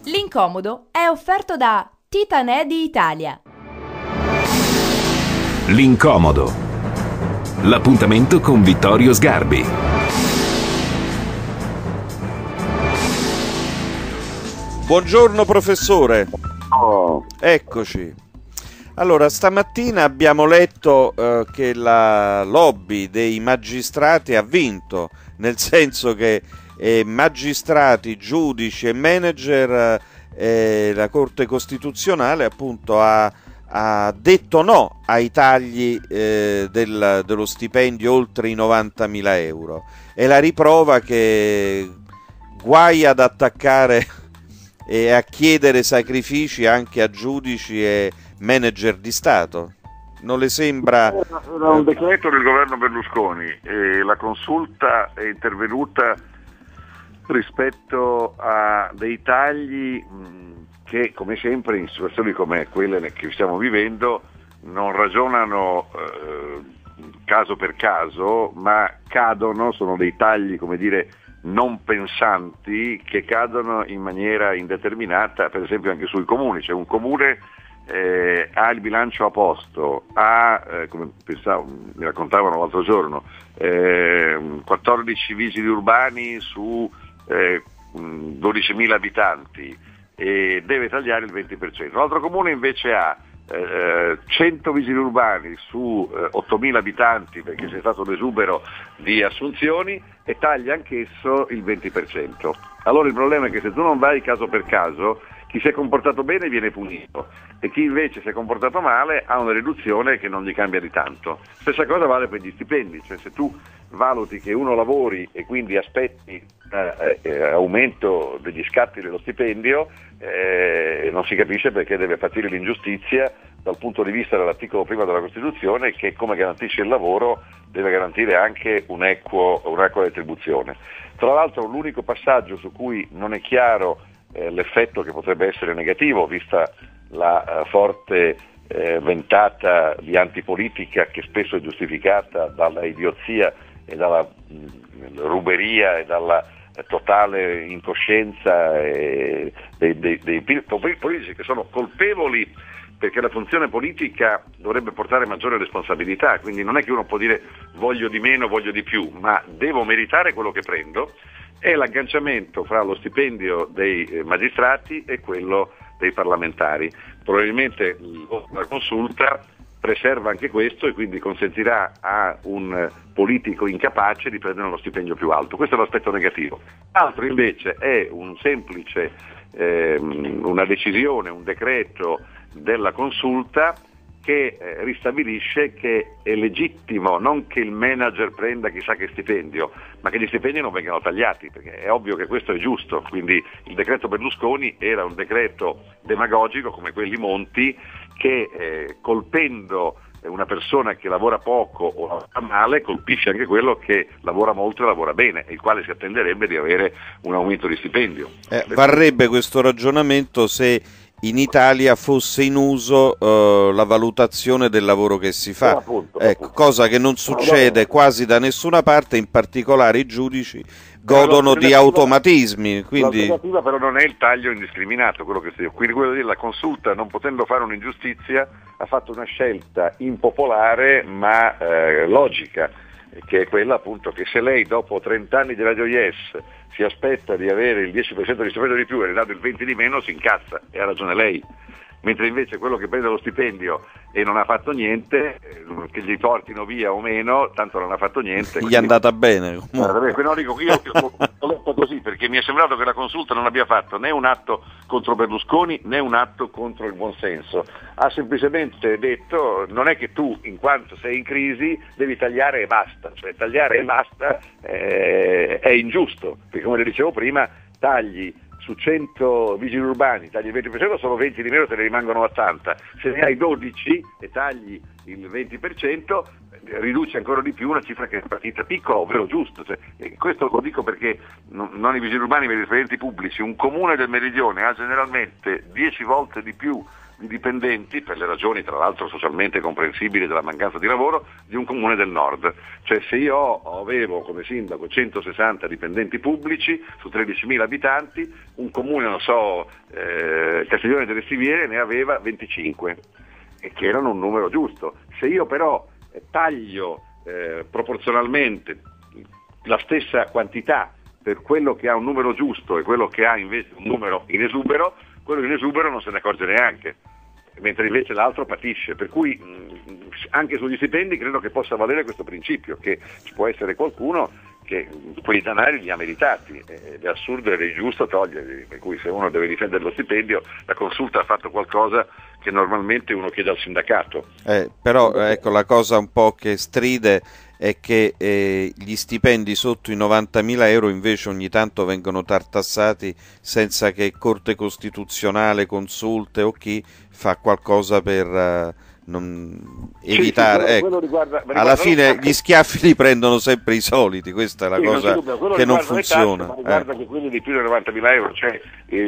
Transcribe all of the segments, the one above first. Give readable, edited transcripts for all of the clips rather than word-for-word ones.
L'incomodo è offerto da Titanè di Italia. L'incomodo. L'appuntamento con Vittorio Sgarbi. Buongiorno professore. Oh. Eccoci. Allora, stamattina abbiamo letto che la lobby dei magistrati ha vinto, nel senso che magistrati, giudici e manager, la Corte Costituzionale appunto ha detto no ai tagli dello stipendio oltre i 90.000 euro. È la riprova che guai ad attaccare e a chiedere sacrifici anche a giudici e manager di Stato. Non le sembra? Era un decreto del governo Berlusconi e la consulta è intervenuta rispetto a dei tagli che, come sempre, in situazioni come quelle che stiamo vivendo, non ragionano caso per caso, ma cadono, sono dei tagli, come dire, non pensanti, che cadono in maniera indeterminata, per esempio anche sui comuni. Cioè un comune ha il bilancio a posto, come pensavo, mi raccontavano l'altro giorno, 14 vigili urbani su 12.000 abitanti e deve tagliare il 20%. L'altro comune invece ha 100 vigili urbani su 8.000 abitanti perché c'è stato l'esubero di assunzioni e taglia anch'esso il 20%. Allora il problema è che se tu non vai caso per caso, chi si è comportato bene viene punito e chi invece si è comportato male ha una riduzione che non gli cambia di tanto. Stessa cosa vale per gli stipendi, cioè se tu valuti che uno lavori e quindi aspetti aumento degli scatti dello stipendio, non si capisce perché deve patire l'ingiustizia dal punto di vista dell'articolo primo della Costituzione, che come garantisce il lavoro deve garantire anche un'equa retribuzione. Tra l'altro l'unico passaggio su cui non è chiaro l'effetto che potrebbe essere negativo, vista la forte ventata di antipolitica che spesso è giustificata dalla idiozia e dalla ruberia e dalla totale incoscienza dei politici che sono colpevoli, perché la funzione politica dovrebbe portare maggiore responsabilità, quindi non è che uno può dire voglio di meno, voglio di più, ma devo meritare quello che prendo. È l'agganciamento fra lo stipendio dei magistrati e quello dei parlamentari. Probabilmente la consulta preserva anche questo e quindi consentirà a un politico incapace di prendere uno stipendio più alto. Questo è l'aspetto negativo. L'altro invece è un semplice una decisione, un decreto della consulta che ristabilisce che è legittimo non che il manager prenda chissà che stipendio, ma che gli stipendi non vengano tagliati, perché è ovvio che questo è giusto. Quindi il decreto Berlusconi era un decreto demagogico come quelli Monti, che colpendo una persona che lavora poco o lavora male colpisce anche quello che lavora molto e lavora bene, il quale si attenderebbe di avere un aumento di stipendio. Varrebbe questo ragionamento se in Italia fosse in uso la valutazione del lavoro che si fa, appunto. Cosa che non succede quasi da nessuna parte, in particolare i giudici godono di automatismi. Quindi l'alternativa però non è il taglio indiscriminato, quello che quindi quello di dire, la consulta, non potendo fare un'ingiustizia, ha fatto una scelta impopolare ma logica, che è quella appunto che se lei dopo 30 anni di Radio Yes si aspetta di avere il 10% di stipendio di più e le dato il 20% di meno, si incazza, e ha ragione lei. Mentre invece quello che prende lo stipendio e non ha fatto niente, che gli portino via o meno, tanto non ha fatto niente. Gli è andata bene. No, dico, io ho letto così perché mi è sembrato che la consulta non abbia fatto né un atto contro Berlusconi né un atto contro il buonsenso. Ha semplicemente detto non è che tu, in quanto sei in crisi, devi tagliare e basta. Cioè tagliare e basta è ingiusto, perché come le dicevo prima, tagli su 100 vigili urbani, tagli il 20%, solo 20 di meno te ne rimangono 80. Se ne hai 12 e tagli il 20%, riduce ancora di più una cifra che è partita piccola, ovvero giusto. Cioè, questo lo dico perché non i vigili urbani ma i dipendenti pubblici. Un comune del meridione ha generalmente 10 volte di più di dipendenti, per le ragioni tra l'altro socialmente comprensibili della mancanza di lavoro, di un comune del nord. Cioè se io avevo come sindaco 160 dipendenti pubblici su 13.000 abitanti, un comune, non so, Castiglione delle Stiviere ne aveva 25, e che erano un numero giusto. Se io però taglio proporzionalmente la stessa quantità per quello che ha un numero giusto e quello che ha invece un numero in esubero, quello in esubero non se ne accorge neanche, mentre invece l'altro patisce. Per cui anche sugli stipendi credo che possa valere questo principio, che ci può essere qualcuno che quei denari li ha meritati, ed è assurdo ed è ingiusto toglierli, per cui se uno deve difendere lo stipendio, la consulta ha fatto qualcosa che normalmente uno chiede al sindacato. Però ecco, la cosa un po' che stride è che gli stipendi sotto i 90.000 euro invece ogni tanto vengono tartassati senza che Corte Costituzionale, consulte o chi fa qualcosa per non evitare. Sì, ecco. riguarda alla fine gli schiaffi li prendono sempre i soliti, questa è la cosa che non funziona. Tasse, ma riguarda che quelli di più di 90.000 euro, cioè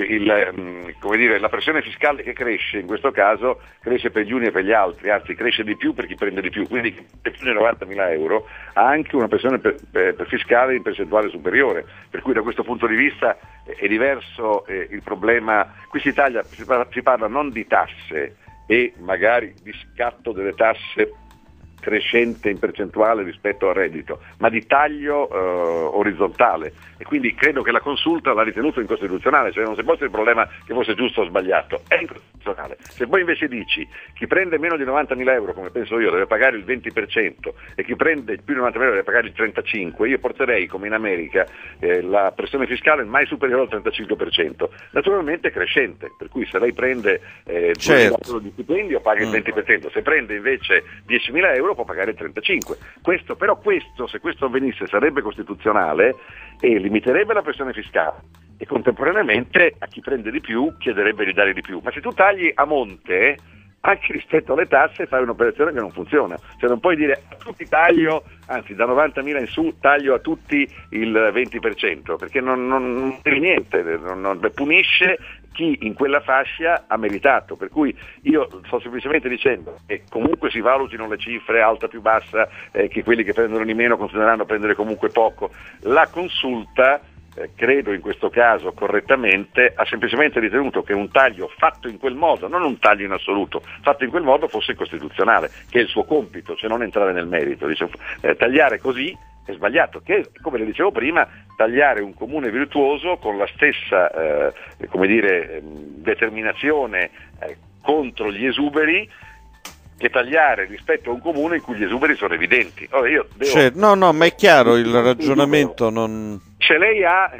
come dire, la pressione fiscale che cresce in questo caso cresce per gli uni e per gli altri, anzi cresce di più per chi prende di più, quindi chi prende più di 90.000 euro ha anche una pressione fiscale in percentuale superiore, per cui da questo punto di vista è diverso il problema. Qui si parla non di tasse e magari di scatto delle tasse crescente in percentuale rispetto al reddito, ma di taglio orizzontale, e quindi credo che la consulta l'ha ritenuto incostituzionale, cioè non si pone il problema che fosse giusto o sbagliato, è incostituzionale. Se poi invece dici chi prende meno di 90.000 euro, come penso io, deve pagare il 20% e chi prende più di 90.000 euro deve pagare il 35%, io porterei come in America la pressione fiscale mai superiore al 35%, naturalmente crescente, per cui se lei prende 2.000 euro di stipendio paga il 20%, se prende invece 10.000 euro può pagare il 35%. Però se questo avvenisse sarebbe costituzionale e limiterebbe la pressione fiscale e contemporaneamente a chi prende di più chiederebbe di dare di più. Ma se tu tagli a monte, anche rispetto alle tasse fai un'operazione che non funziona, cioè non puoi dire a tutti taglio, anzi da 90.000 in su taglio a tutti il 20%, perché non è niente, non punisce chi in quella fascia ha meritato, per cui io sto semplicemente dicendo che comunque si valutino le cifre alta più bassa, che quelli che prendono di meno continueranno a prendere comunque poco. La consulta credo in questo caso correttamente ha semplicemente ritenuto che un taglio fatto in quel modo, non un taglio in assoluto, fatto in quel modo fosse costituzionale, che è il suo compito, cioè non entrare nel merito. Dice, tagliare così è sbagliato, che come le dicevo prima, tagliare un comune virtuoso con la stessa determinazione contro gli esuberi che tagliare rispetto a un comune in cui gli esuberi sono evidenti. Allora io devo... No, ma è chiaro il ragionamento. Se lei ha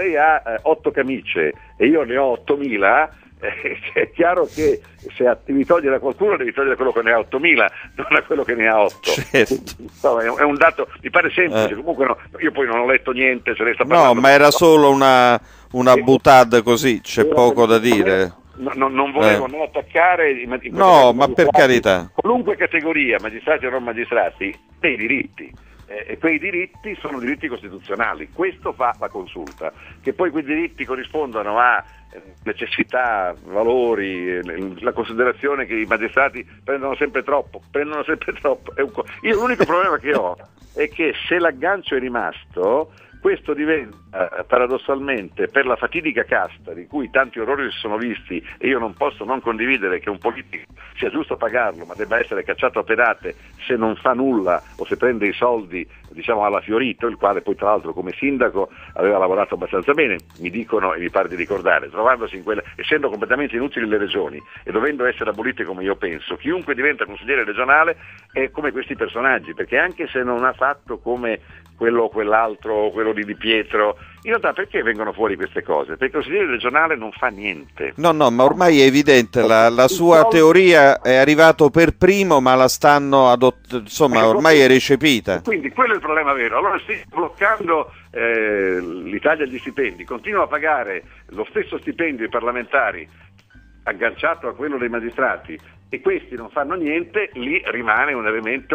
8 camicie e io ne ho 8.000, è chiaro che se devi togliere a qualcuno devi togliere quello che ne ha 8.000, non a quello che ne ha 8. Certo. È un dato, mi pare semplice, comunque no, io poi non ho letto niente, se lei sta parlando. No, ma era solo una boutade così, c'è poco da dire. Non volevo né attaccare no, ma per carità, qualunque categoria, magistrati o non magistrati, dei diritti, e quei diritti sono diritti costituzionali. Questo fa la consulta, che poi quei diritti corrispondano a necessità, valori, la considerazione che i magistrati prendono sempre troppo. Io l'unico problema che ho è che se l'aggancio è rimasto, questo diventa paradossalmente, per la fatidica casta di cui tanti orrori si sono visti, e io non posso non condividere che un politico sia giusto pagarlo ma debba essere cacciato a pedate se non fa nulla o se prende i soldi alla Fiorito, il quale poi tra l'altro come sindaco aveva lavorato abbastanza bene, mi dicono e mi pare di ricordare, trovandosi essendo completamente inutili le regioni e dovendo essere abolite come io penso, chiunque diventa consigliere regionale è come questi personaggi, perché anche se non ha fatto come quello o quell'altro, quello di Pietro, in realtà perché vengono fuori queste cose? Perché il consigliere regionale non fa niente. No, ma ormai è evidente, la sua teoria è arrivato per primo, ma la stanno ormai è recepita. Quindi quello è il problema vero. Allora stiamo bloccando l'Italia agli stipendi, continua a pagare lo stesso stipendio ai parlamentari agganciato a quello dei magistrati, e questi non fanno niente, lì rimane un elemento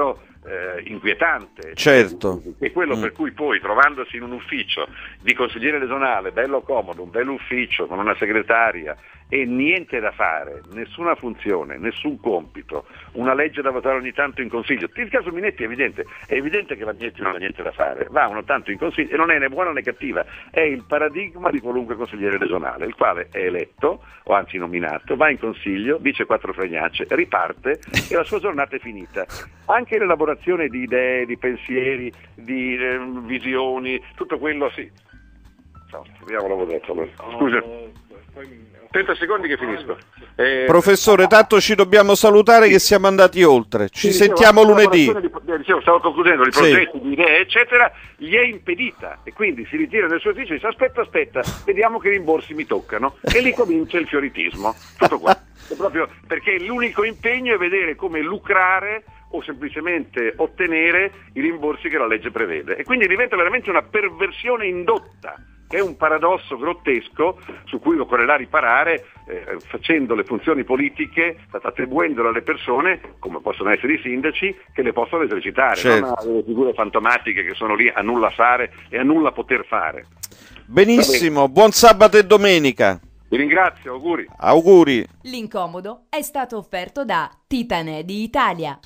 inquietante. Certo. È quello per cui poi, trovandosi in un ufficio di consigliere regionale, bello comodo, un bello ufficio con una segretaria e niente da fare, nessuna funzione, nessun compito, una legge da votare ogni tanto in consiglio. Il caso Minetti è evidente che la Minetti non ha niente da fare, va ogni tanto in consiglio e non è né buona né cattiva, è il paradigma di qualunque consigliere regionale, il quale è eletto, o anzi nominato, va in consiglio, dice 4 fregnacce, riparte e la sua giornata è finita. Anche l'elaborazione di idee, di pensieri, di visioni, tutto quello sì. Vediamo l'avevo detto. Scusa. 30 secondi che finisco. Professore, tanto ci dobbiamo salutare che siamo andati oltre. Ci sentiamo lunedì. Stavo concludendo, i progetti, di idee, eccetera, gli è impedita e quindi si ritira nel suo ufficio e dice aspetta, vediamo che rimborsi mi toccano. E lì comincia il fioritismo. Tutto qua. È proprio perché l'unico impegno è vedere come lucrare o semplicemente ottenere i rimborsi che la legge prevede. E quindi diventa veramente una perversione indotta, che è un paradosso grottesco su cui occorrerà riparare facendo le funzioni politiche, attribuendole alle persone, come possono essere i sindaci, che le possono esercitare, certo, non alle figure fantomatiche che sono lì a nulla fare e a nulla poter fare. Benissimo, buon sabato e domenica. Vi ringrazio, auguri. Auguri. L'incomodo è stato offerto da Titanè di Italia.